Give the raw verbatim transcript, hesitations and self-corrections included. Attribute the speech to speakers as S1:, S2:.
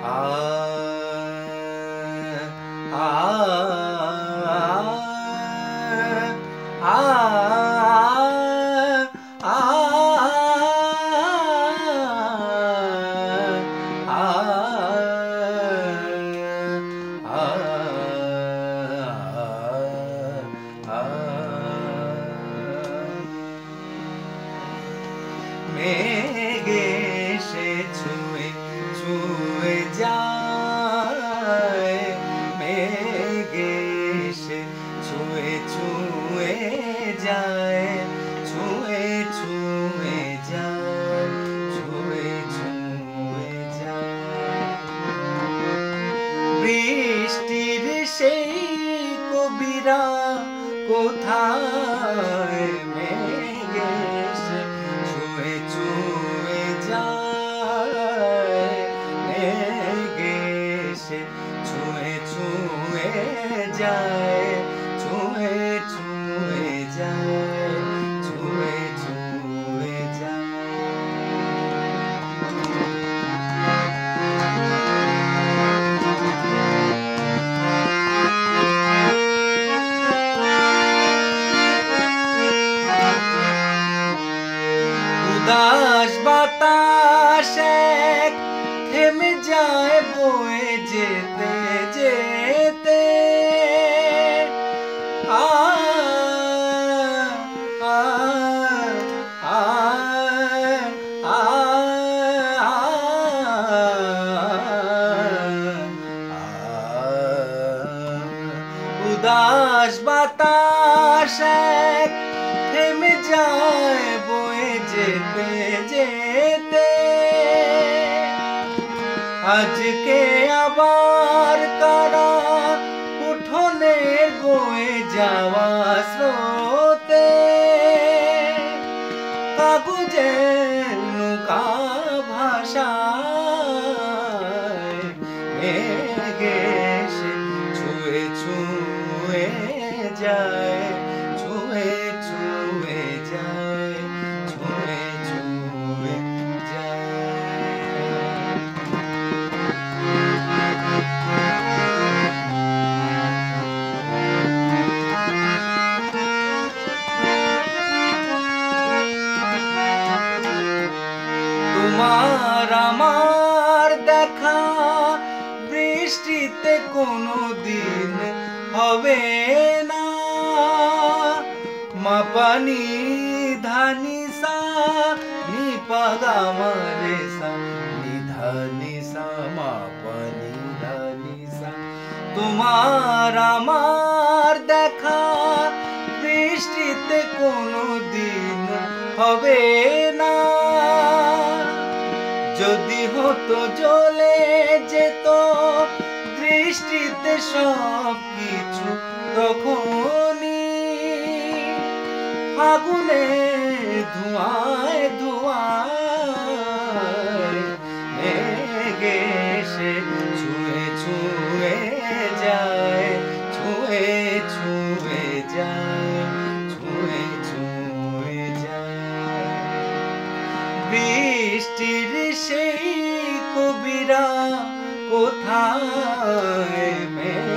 S1: মেঘে সে ছুঁয়ে ছুঁয়ে যায়, মেঘে সে ছুঁয়ে ছুঁয়ে যায়, ছুঁয়ে ছুঁয়ে যায়, ছুঁয়ে ছুঁয়ে যায়। বৃষ্টির সেই কবিরা কোথায়, মেঘে সে ছুঁয়ে ছুঁয়ে যায়, মেঘে সে ছুঁয়ে ছুঁয়ে যায়, ছুঁয়ে ছুঁয়ে যায়, ছুঁয়ে ছুঁয়ে যায়। উদাস বাতাস এক থেমে যায় বয়ে যেতে যেতে, আ আ আ আ উদাস বাতাস এক থেমে যায় বয়ে যেতে যেতে, আজকে আবার কারা উঠোনের বয়ে যাওয়া স্রোতে, কাগজের নৌকা ভাষায়, মেঘে সে ছুঁয়ে ছুঁয়ে যায়, ছুঁয়ে ছুঁয়ে যায়, ছুঁয়ে ছুঁয়ে যায়। তোমার আমার দেখা বৃষ্টিতে কোনো দিন হবে না, মা পানি ধানি সা নি পা গা মা রে সা নি ধা নি সা মা পানি ধানি সা। তোমার আমার দেখা বৃষ্টিতে কোনো দিন হবে না, যদি হতো জ্বলে যেত দৃষ্টিতে সব কিছু তখনই, ফাগুনে ধোঁয়ায় ধোঁয়ায়, মেঘে সে ছুঁয়ে ছুঁয়ে যায়, ছুঁয়ে ছুঁয়ে যায়, ছুঁয়ে ছুঁয়ে যায়। বৃষ্টির সেই কবিরা কোথায়,